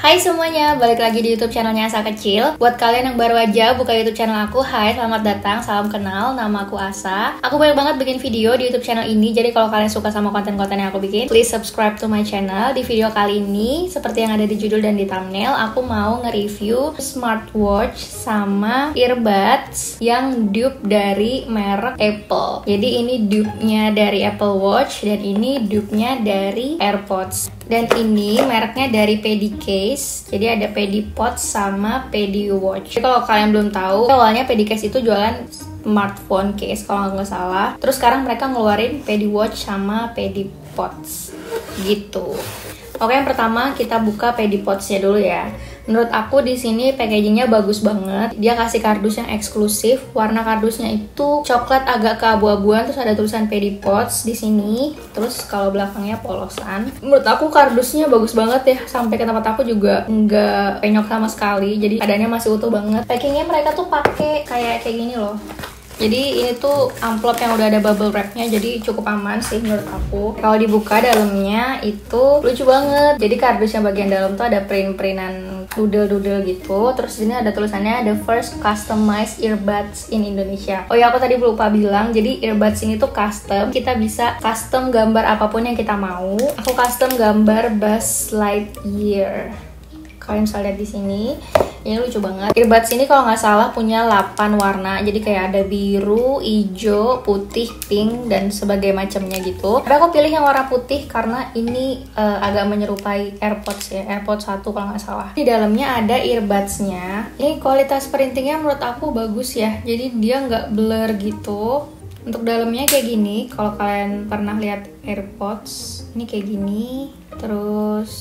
Hai semuanya, balik lagi di YouTube channelnya Asa Kecil. Buat kalian yang baru aja buka YouTube channel aku, hai, selamat datang, salam kenal, nama aku Asa. Aku banyak banget bikin video di YouTube channel ini, jadi kalau kalian suka sama konten-konten yang aku bikin, please subscribe to my channel. Di video kali ini, seperti yang ada di judul dan di thumbnail, aku mau nge-review smartwatch sama earbuds yang dupe dari merek Apple. Jadi ini dupe-nya dari Apple Watch dan ini dupe-nya dari AirPods. Dan ini mereknya dari Pedicase. Jadi ada Pedipod sama Pediwatch. Jadi kalau kalian belum tahu, awalnya Pedicase itu jualan smartphone case kalau nggak salah. Terus sekarang mereka ngeluarin Pediwatch sama Pedipods gitu. Oke, yang pertama kita buka Pedipods-nya dulu ya. Menurut aku di sini packagingnya bagus banget. Dia kasih kardus yang eksklusif. Warna kardusnya itu coklat agak keabu-abuan, terus ada tulisan Pedipods di sini. Terus kalau belakangnya polosan. Menurut aku kardusnya bagus banget ya. Sampai ke tempat aku juga nggak penyok sama sekali. Jadi keadaannya masih utuh banget. Packingnya mereka tuh pakai kayak gini loh. Jadi ini tuh amplop yang udah ada bubble wrapnya, jadi cukup aman sih menurut aku. Kalau dibuka dalamnya itu lucu banget. Jadi kardusnya bagian dalam tuh ada print-printan doodle-doodle gitu. Terus ini ada tulisannya the first customized earbuds in Indonesia. Oh ya, aku tadi lupa bilang, jadi earbuds ini tuh custom. Kita bisa custom gambar apapun yang kita mau. Aku custom gambar Buzz Lightyear. Kalian bisa lihat di sini. Ini lucu banget. Earbuds ini kalau nggak salah punya 8 warna. Jadi kayak ada biru, hijau, putih, pink, dan sebagainya macamnya gitu. Tapi aku pilih yang warna putih karena ini agak menyerupai AirPods ya. AirPods 1 kalau nggak salah. Di dalamnya ada earbudsnya. Ini kualitas printingnya menurut aku bagus ya. Jadi dia nggak blur gitu. Untuk dalamnya kayak gini. Kalau kalian pernah lihat AirPods, ini kayak gini. Terus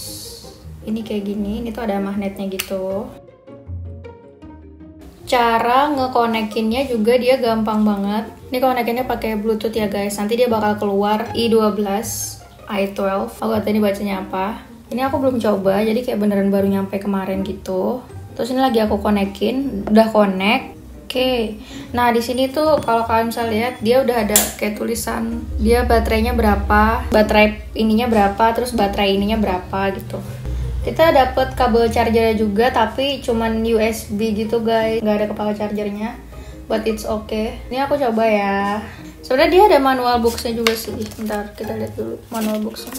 ini kayak gini. Ini tuh ada magnetnya gitu. Cara ngekonekinnya juga dia gampang banget. Ini konekinnya pakai Bluetooth ya guys. Nanti dia bakal keluar i12, i12. Aku tadi bacanya apa? Ini aku belum coba, jadi kayak beneran baru nyampe kemarin gitu. Terus ini lagi aku konekin, udah connect. Oke. Nah, di sini tuh kalau kalian bisa lihat dia udah ada kayak tulisan dia baterainya berapa, baterai ininya berapa, terus baterai ininya berapa gitu. Kita dapet kabel chargernya juga, tapi cuman USB gitu guys, nggak ada kepala chargernya. But it's okay. Ini aku coba ya. Sebenarnya dia ada manual boxnya juga sih. Bentar, kita lihat dulu manual boxnya.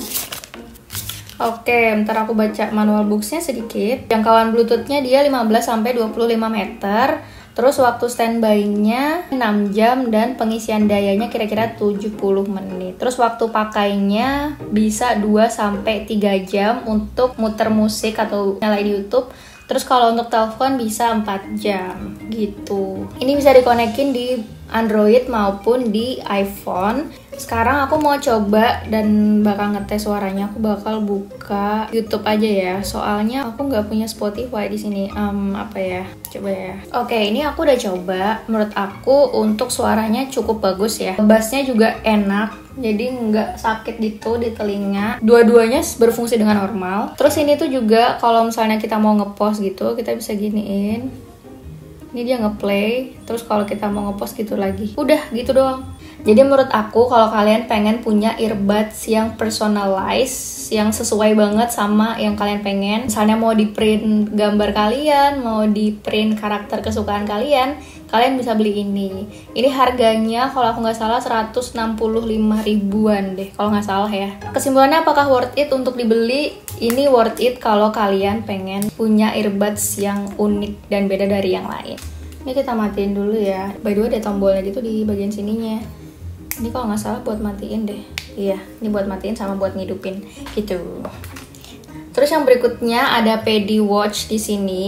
Oke, bentar aku baca manual boxnya sedikit. Jangkauan Bluetoothnya dia 15-25 meter. Terus waktu standby-nya 6 jam dan pengisian dayanya kira-kira 70 menit. Terus waktu pakainya bisa 2-3 jam untuk muter musik atau nyalain YouTube. Terus kalau untuk telepon bisa 4 jam gitu. Ini bisa dikonekin di Android maupun di iPhone. Sekarang aku mau coba dan bakal ngetes suaranya. Aku bakal buka YouTube aja ya. Soalnya aku nggak punya Spotify di sini. Apa ya? Coba ya. Oke, ini aku udah coba. Menurut aku untuk suaranya cukup bagus ya. Bassnya juga enak. Jadi nggak sakit gitu di telinga. Dua-duanya berfungsi dengan normal. Terus ini tuh juga kalau misalnya kita mau ngepost gitu, kita bisa giniin. Ini dia ngeplay. Terus kalau kita mau ngepost gitu lagi. Udah gitu doang. Jadi menurut aku kalau kalian pengen punya earbuds yang personalized, yang sesuai banget sama yang kalian pengen, misalnya mau di print gambar kalian, mau di print karakter kesukaan kalian, kalian bisa beli ini. Ini harganya kalau aku nggak salah 165 ribuan deh, kalau nggak salah ya. Kesimpulannya apakah worth it untuk dibeli? Ini worth it kalau kalian pengen punya earbuds yang unik dan beda dari yang lain. Ini kita matiin dulu ya. By the way ada tombolnya gitu di bagian sininya. Ini kalau nggak salah buat matiin deh. Iya, ini buat matiin sama buat ngidupin gitu. Terus yang berikutnya ada Pediwatch di sini.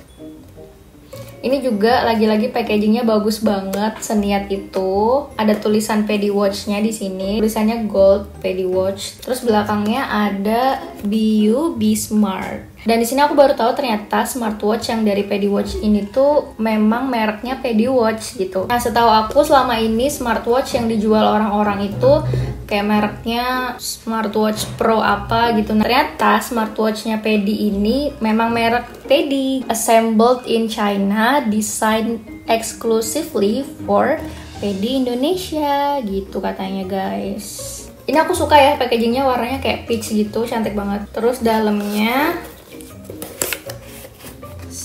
Ini juga lagi-lagi packagingnya bagus banget, seniat itu. Ada tulisan Pediwatch-nya di sini. Tulisannya Gold Pediwatch. Terus belakangnya ada Be You Be Smart. Dan di sini aku baru tahu ternyata smartwatch yang dari Pediwatch ini tuh memang mereknya Pediwatch gitu. Nah, setahu aku selama ini smartwatch yang dijual orang-orang itu kayak mereknya smartwatch pro apa gitu. Nah, ternyata smartwatchnya Pedi ini memang merek Pedi, assembled in China, designed exclusively for Pedi Indonesia gitu katanya guys. Ini aku suka ya packagingnya, warnanya kayak peach gitu, cantik banget. Terus dalamnya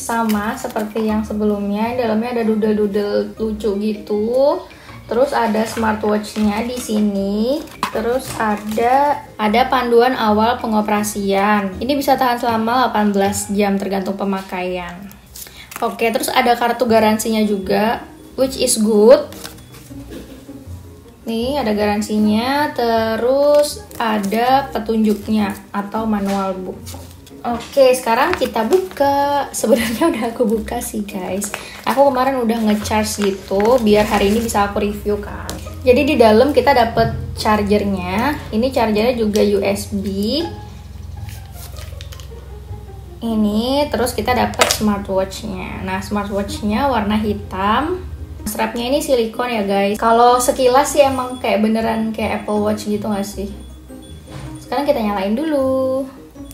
sama seperti yang sebelumnya. Dalamnya ada doodle-doodle lucu gitu. Terus ada smartwatch-nya di sini. Terus ada panduan awal pengoperasian. Ini bisa tahan selama 18 jam tergantung pemakaian. Oke, terus ada kartu garansinya juga, which is good. Nih ada garansinya, terus ada petunjuknya atau manual book. Oke, sekarang kita buka. Sebenarnya udah aku buka sih guys. Aku kemarin udah ngecharge gitu biar hari ini bisa aku review kan. Jadi di dalam kita dapet chargernya. Ini chargernya juga USB. Ini terus kita dapet smartwatch-nya. Nah, smartwatch-nya warna hitam. Strapnya ini silikon ya guys. Kalau sekilas sih emang kayak beneran kayak Apple Watch gitu gak sih? Sekarang kita nyalain dulu.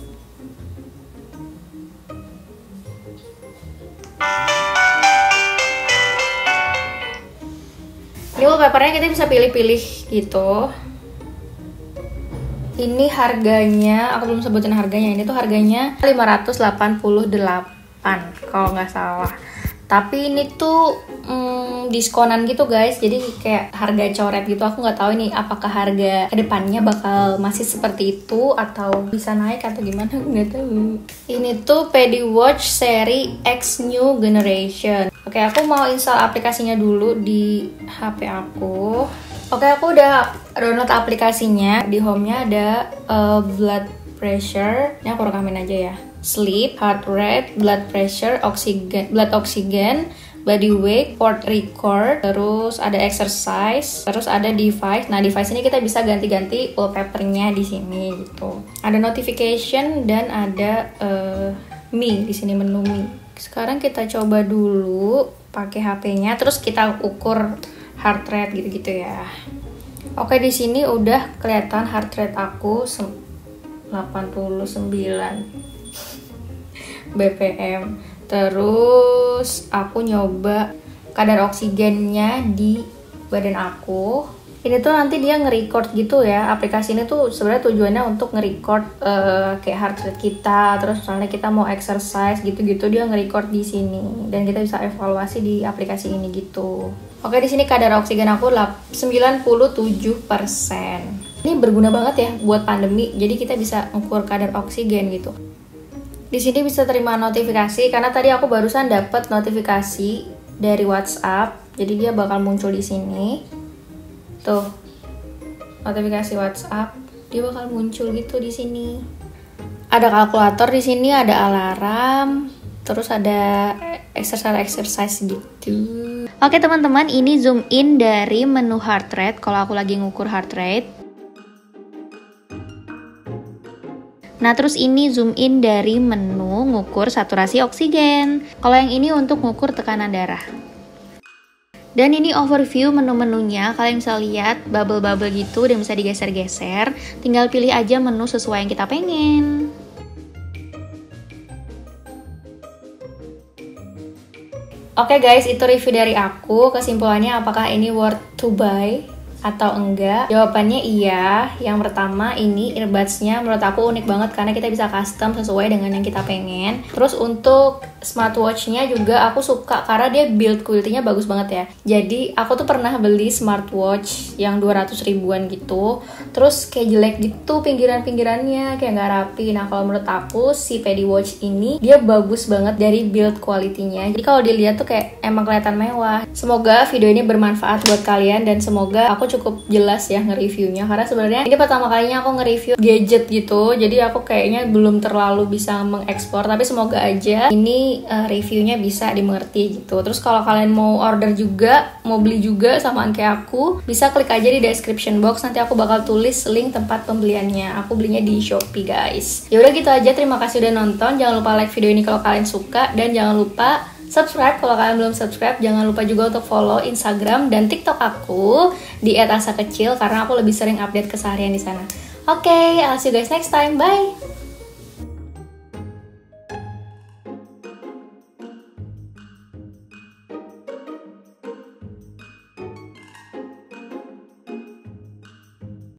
Ini wallpapernya kita bisa pilih-pilih gitu. Ini harganya, aku belum sebutin harganya. Ini tuh harganya 588 kalau nggak salah. Tapi ini tuh diskonan gitu guys, jadi kayak harga coret gitu. Aku nggak tahu ini apakah harga kedepannya bakal masih seperti itu atau bisa naik atau gimana, nggak tahu. Ini tuh PediWatch seri X New Generation. Oke, aku mau install aplikasinya dulu di HP aku. Oke, aku udah download aplikasinya. Di home-nya ada blood pressure. Ini aku rekamin aja ya. Sleep, heart rate, blood pressure, blood oxygen, body weight, port record, terus ada exercise, terus ada device. Nah, device ini kita bisa ganti-ganti wallpapernya di sini gitu. Ada notification dan ada Mi di sini, menu Mi. Sekarang kita coba dulu pakai HP-nya, terus kita ukur heart rate gitu-gitu ya. Oke, di sini udah kelihatan heart rate aku 89 BPM. Terus aku nyoba kadar oksigennya di badan aku. Ini tuh nanti dia nge-record gitu ya. Aplikasi ini tuh sebenarnya tujuannya untuk nge-record kayak heart rate kita. Terus misalnya kita mau exercise gitu-gitu, dia nge-record di sini dan kita bisa evaluasi di aplikasi ini gitu. Oke, di sini kadar oksigen aku 97%. Ini berguna banget ya buat pandemi. Jadi kita bisa ngukur kadar oksigen gitu. Di sini bisa terima notifikasi karena tadi aku barusan dapat notifikasi dari WhatsApp. Jadi dia bakal muncul di sini. Tuh. Notifikasi WhatsApp, dia bakal muncul gitu di sini. Ada kalkulator di sini, ada alarm, terus ada exercise gitu. Oke teman-teman, ini zoom in dari menu heart rate kalau aku lagi ngukur heart rate. Nah, terus ini zoom in dari menu ngukur saturasi oksigen. Kalau yang ini untuk ngukur tekanan darah. Dan ini overview menu-menunya. Kalian bisa lihat bubble-bubble gitu dan bisa digeser-geser. Tinggal pilih aja menu sesuai yang kita pengen. Oke guys, itu review dari aku. Kesimpulannya apakah ini worth to buy atau enggak? Jawabannya iya. Yang pertama, ini earbuds-nya menurut aku unik banget karena kita bisa custom sesuai dengan yang kita pengen. Terus untuk smartwatch-nya juga aku suka karena dia build quality-nya bagus banget ya. Jadi aku tuh pernah beli smartwatch yang 200 ribuan gitu, terus kayak jelek gitu pinggiran-pinggirannya, kayak nggak rapi. Nah, kalau menurut aku si PediWatch ini dia bagus banget dari build quality-nya. Jadi kalau dilihat tuh kayak emang kelihatan mewah. Semoga video ini bermanfaat buat kalian dan semoga aku cukup jelas ya nge-reviewnya, karena sebenarnya ini pertama kalinya aku nge-review gadget gitu, jadi aku kayaknya belum terlalu bisa mengekspor, tapi semoga aja ini reviewnya bisa dimengerti gitu. Terus kalau kalian mau order juga, mau beli juga samaan kayak aku, bisa klik aja di description box, nanti aku bakal tulis link tempat pembeliannya. Aku belinya di Shopee guys. Ya udah gitu aja, terima kasih udah nonton. Jangan lupa like video ini kalau kalian suka, dan jangan lupa subscribe kalau kalian belum subscribe. Jangan lupa juga untuk follow Instagram dan TikTok aku di @asakecil karena aku lebih sering update keseharian di sana. Oke, I'll see you guys next time. Bye.